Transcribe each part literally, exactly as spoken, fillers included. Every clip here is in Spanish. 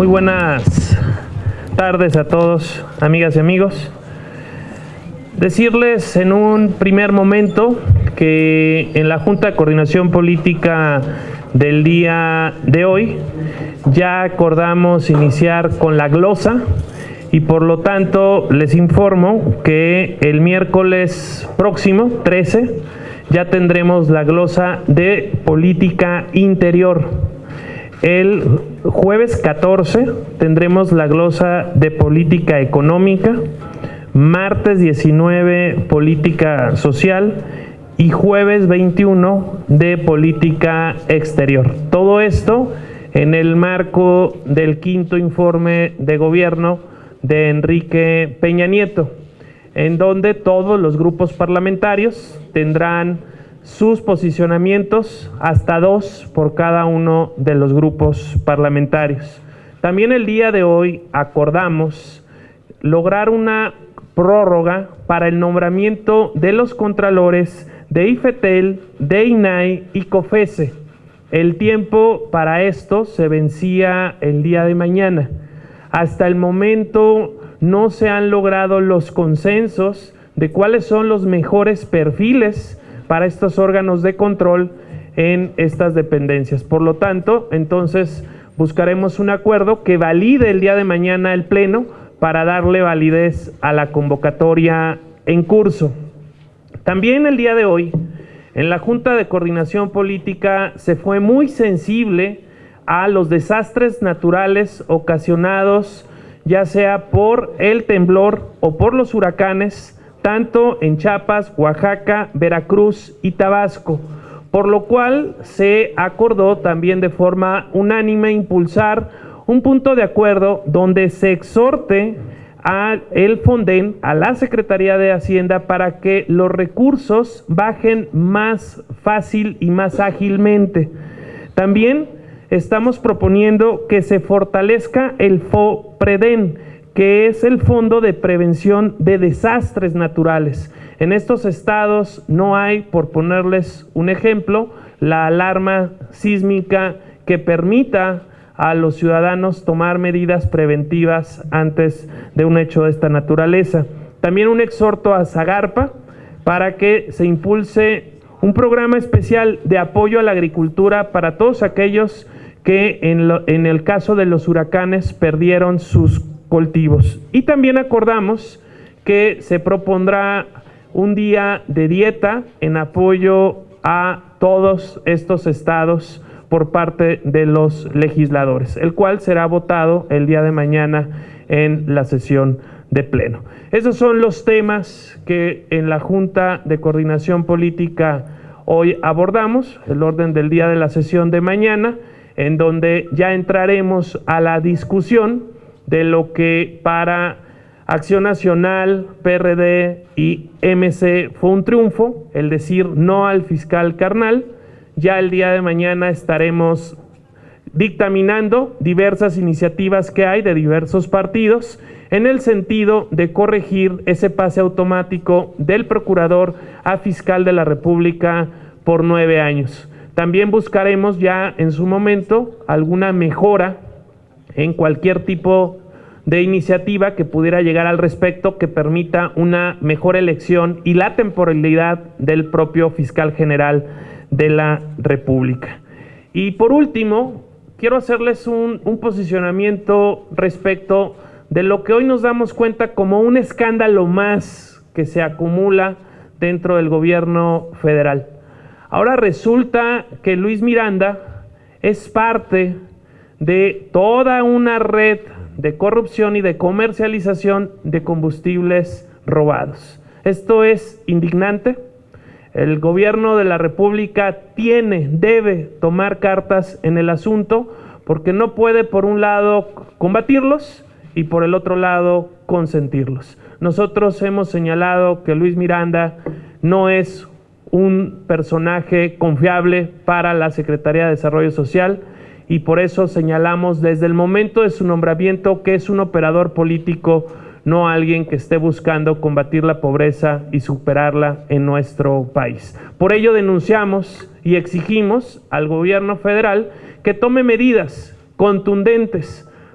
Muy buenas tardes a todos, amigas y amigos. Decirles en un primer momento que en la Junta de Coordinación Política del día de hoy ya acordamos iniciar con la glosa y por lo tanto les informo que el miércoles próximo, trece, ya tendremos la glosa de política interior. El jueves catorce tendremos la glosa de política económica, martes diecinueve política social y jueves veintiuno de política exterior. Todo esto en el marco del quinto informe de gobierno de Enrique Peña Nieto, en donde todos los grupos parlamentarios tendrán sus posicionamientos, hasta dos por cada uno de los grupos parlamentarios. También el día de hoy acordamos lograr una prórroga para el nombramiento de los contralores de IFETEL, de INAI y COFECE. El tiempo para esto se vencía el día de mañana. Hasta el momento no se han logrado los consensos de cuáles son los mejores perfiles para estos órganos de control en estas dependencias. Por lo tanto, entonces buscaremos un acuerdo que valide el día de mañana el Pleno para darle validez a la convocatoria en curso. También el día de hoy, en la Junta de Coordinación Política se fue muy sensible a los desastres naturales ocasionados ya sea por el temblor o por los huracanes, tanto en Chiapas, Oaxaca, Veracruz y Tabasco, por lo cual se acordó también de forma unánime impulsar un punto de acuerdo donde se exhorte al Fonden, a la Secretaría de Hacienda, para que los recursos bajen más fácil y más ágilmente. También estamos proponiendo que se fortalezca el FOPREDEN, que es el Fondo de Prevención de Desastres Naturales. En estos estados no hay, por ponerles un ejemplo, la alarma sísmica que permita a los ciudadanos tomar medidas preventivas antes de un hecho de esta naturaleza. También un exhorto a Zagarpa para que se impulse un programa especial de apoyo a la agricultura para todos aquellos que en, lo, en el caso de los huracanes perdieron sus cultivos. Y también acordamos que se propondrá un día de dieta en apoyo a todos estos estados por parte de los legisladores, el cual será votado el día de mañana en la sesión de pleno. Esos son los temas que en la Junta de Coordinación Política hoy abordamos, el orden del día de la sesión de mañana, en donde ya entraremos a la discusión de lo que para Acción Nacional, P R D y M C fue un triunfo, el decir no al fiscal carnal. Ya el día de mañana estaremos dictaminando diversas iniciativas que hay de diversos partidos en el sentido de corregir ese pase automático del procurador a fiscal de la República por nueve años. También buscaremos ya en su momento alguna mejora en cualquier tipo de iniciativa que pudiera llegar al respecto que permita una mejor elección y la temporalidad del propio fiscal general de la República. Y por último, quiero hacerles un, un posicionamiento respecto de lo que hoy nos damos cuenta como un escándalo más que se acumula dentro del gobierno federal. Ahora resulta que Luis Miranda es parte de toda una red de corrupción y de comercialización de combustibles robados. Esto es indignante. El gobierno de la República tiene, debe tomar cartas en el asunto, porque no puede por un lado combatirlos y por el otro lado consentirlos. Nosotros hemos señalado que Luis Miranda no es un personaje confiable para la Secretaría de Desarrollo Social y por eso señalamos desde el momento de su nombramiento que es un operador político, no alguien que esté buscando combatir la pobreza y superarla en nuestro país. Por ello denunciamos y exigimos al gobierno federal que tome medidas contundentes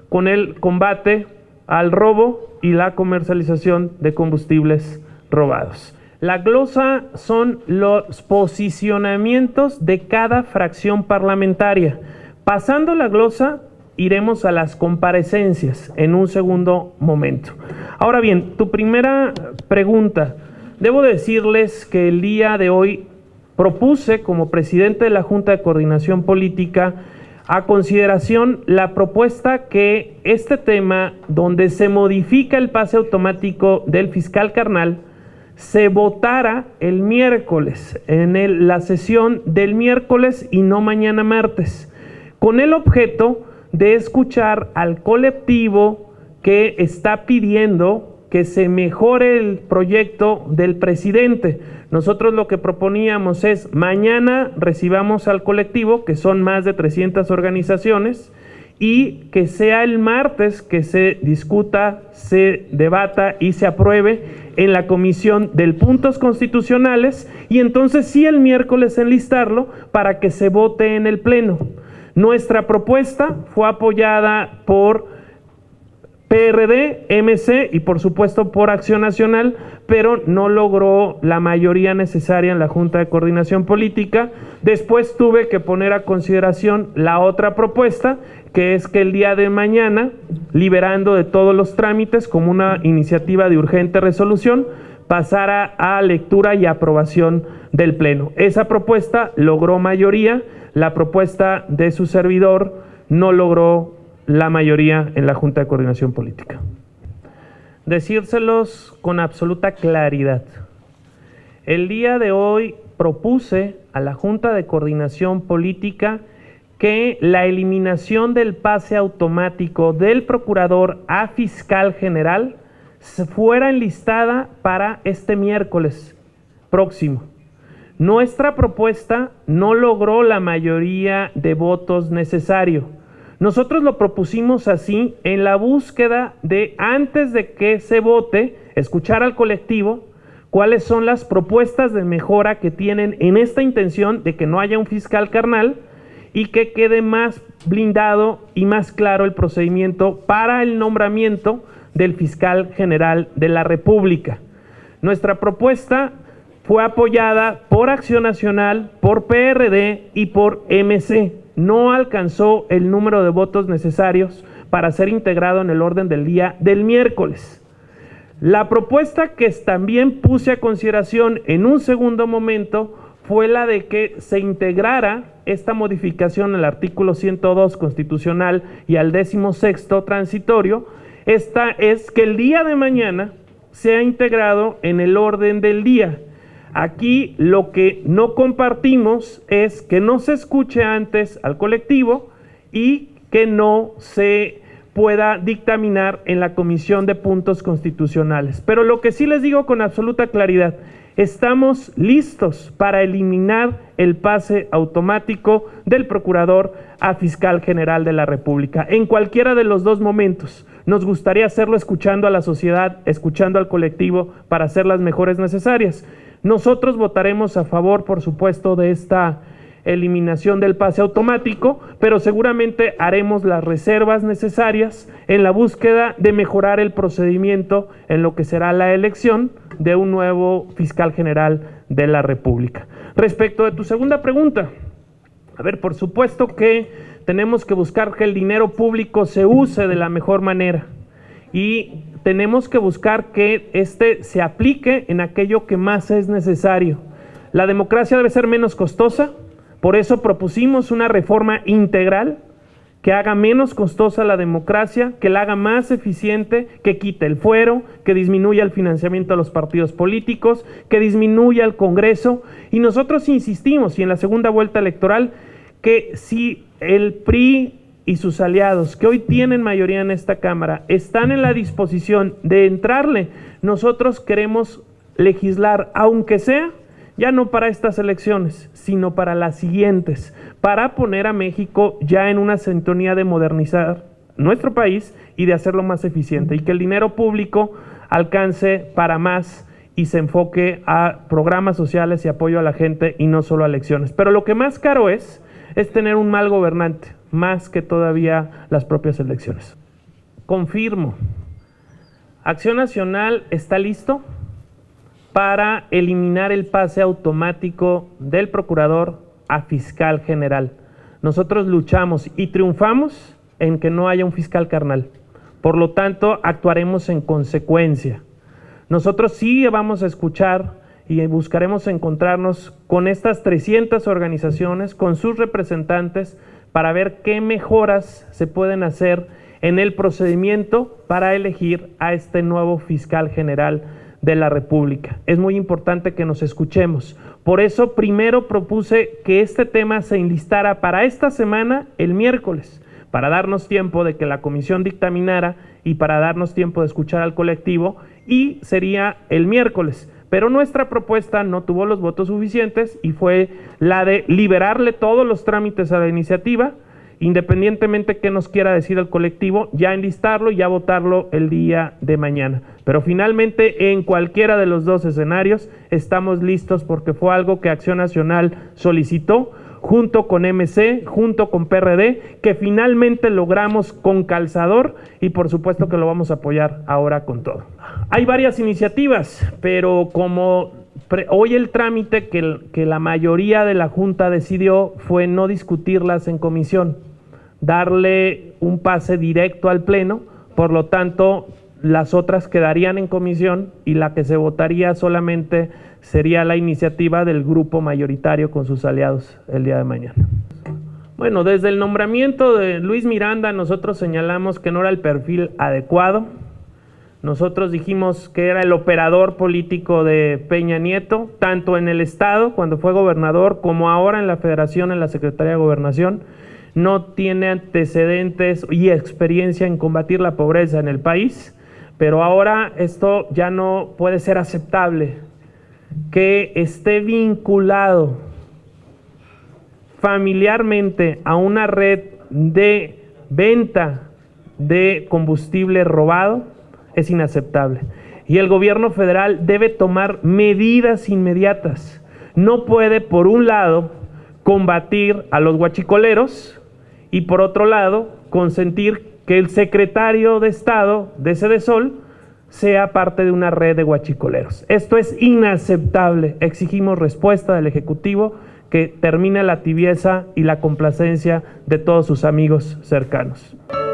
con el combate al robo y la comercialización de combustibles robados. La glosa son los posicionamientos de cada fracción parlamentaria. Pasando la glosa, iremos a las comparecencias en un segundo momento. Ahora bien, tu primera pregunta. Debo decirles que el día de hoy propuse como presidente de la Junta de Coordinación Política a consideración la propuesta que este tema, donde se modifica el pase automático del fiscal carnal, se votara el miércoles, en el, la sesión del miércoles y no mañana martes, con el objeto de escuchar al colectivo que está pidiendo que se mejore el proyecto del presidente. Nosotros lo que proponíamos es mañana recibamos al colectivo, que son más de trescientas organizaciones, y que sea el martes que se discuta, se debata y se apruebe en la Comisión de Puntos Constitucionales, y entonces sí el miércoles enlistarlo para que se vote en el Pleno. Nuestra propuesta fue apoyada por P R D, M C y por supuesto por Acción Nacional, pero no logró la mayoría necesaria en la Junta de Coordinación Política. Después tuve que poner a consideración la otra propuesta, que es que el día de mañana, liberando de todos los trámites como una iniciativa de urgente resolución, pasara a lectura y aprobación del Pleno. Esa propuesta logró mayoría, la propuesta de su servidor no logró la mayoría en la Junta de Coordinación Política. Decírselos con absoluta claridad. El día de hoy propuse a la Junta de Coordinación Política que la eliminación del pase automático del procurador a fiscal general fuera enlistada para este miércoles próximo. Nuestra propuesta no logró la mayoría de votos necesario. Nosotros lo propusimos así en la búsqueda de, antes de que se vote, escuchar al colectivo cuáles son las propuestas de mejora que tienen en esta intención de que no haya un fiscal carnal y que quede más blindado y más claro el procedimiento para el nombramiento del fiscal general de la República. Nuestra propuesta fue apoyada por Acción Nacional, por P R D y por M C. No alcanzó el número de votos necesarios para ser integrado en el orden del día del miércoles. La propuesta que también puse a consideración en un segundo momento fue la de que se integrara esta modificación al artículo ciento dos constitucional y al décimo sexto transitorio. Esta es que el día de mañana sea integrado en el orden del día. Aquí lo que no compartimos es que no se escuche antes al colectivo y que no se pueda dictaminar en la Comisión de Puntos Constitucionales. Pero lo que sí les digo con absoluta claridad, estamos listos para eliminar el pase automático del procurador a fiscal general de la República en cualquiera de los dos momentos. Nos gustaría hacerlo escuchando a la sociedad, escuchando al colectivo para hacer las mejores necesarias. Nosotros votaremos a favor, por supuesto, de esta eliminación del pase automático, pero seguramente haremos las reservas necesarias en la búsqueda de mejorar el procedimiento en lo que será la elección de un nuevo fiscal general de la República. Respecto de tu segunda pregunta, a ver, por supuesto que tenemos que buscar que el dinero público se use de la mejor manera y tenemos que buscar que este se aplique en aquello que más es necesario. La democracia debe ser menos costosa, por eso propusimos una reforma integral que haga menos costosa la democracia, que la haga más eficiente, que quite el fuero, que disminuya el financiamiento a los partidos políticos, que disminuya el Congreso. Y nosotros insistimos, y en la segunda vuelta electoral, que si el P R I y sus aliados, que hoy tienen mayoría en esta Cámara, están en la disposición de entrarle, nosotros queremos legislar, aunque sea, ya no para estas elecciones, sino para las siguientes, para poner a México ya en una sintonía de modernizar nuestro país y de hacerlo más eficiente, y que el dinero público alcance para más y se enfoque a programas sociales y apoyo a la gente y no solo a elecciones. Pero lo que más caro es, es tener un mal gobernante, más que todavía las propias elecciones. confirmo, Acción Nacional está listo para eliminar el pase automático del procurador a fiscal general. Nosotros luchamos y triunfamos en que no haya un fiscal carnal. Por lo tanto, actuaremos en consecuencia. Nosotros sí vamos a escuchar y buscaremos encontrarnos con estas trescientas organizaciones, con sus representantes, para ver qué mejoras se pueden hacer en el procedimiento para elegir a este nuevo fiscal general de la República. Es muy importante que nos escuchemos. Por eso primero propuse que este tema se enlistara para esta semana, el miércoles, para darnos tiempo de que la comisión dictaminara y para darnos tiempo de escuchar al colectivo, y sería el miércoles. Pero nuestra propuesta no tuvo los votos suficientes y fue la de liberarle todos los trámites a la iniciativa, independientemente de qué nos quiera decir el colectivo, ya enlistarlo y ya votarlo el día de mañana. Pero finalmente, en cualquiera de los dos escenarios, estamos listos porque fue algo que Acción Nacional solicitó, junto con M C, junto con P R D, que finalmente logramos con calzador y por supuesto que lo vamos a apoyar ahora con todo. Hay varias iniciativas, pero como hoy el trámite que, el, que la mayoría de la Junta decidió fue no discutirlas en comisión, darle un pase directo al Pleno, por lo tanto las otras quedarían en comisión y la que se votaría solamente sería la iniciativa del grupo mayoritario con sus aliados el día de mañana. Bueno, desde el nombramiento de Luis Miranda nosotros señalamos que no era el perfil adecuado. Nosotros dijimos que era el operador político de Peña Nieto, tanto en el Estado, cuando fue gobernador, como ahora en la Federación, en la Secretaría de Gobernación. No tiene antecedentes y experiencia en combatir la pobreza en el país, pero ahora esto ya no puede ser aceptable, que esté vinculado familiarmente a una red de venta de combustible robado. Es inaceptable. Y el gobierno federal debe tomar medidas inmediatas. No puede, por un lado, combatir a los huachicoleros y, por otro lado, consentir que el secretario de Estado de Sedesol sea parte de una red de huachicoleros. Esto es inaceptable. Exigimos respuesta del Ejecutivo, que termine la tibieza y la complacencia de todos sus amigos cercanos.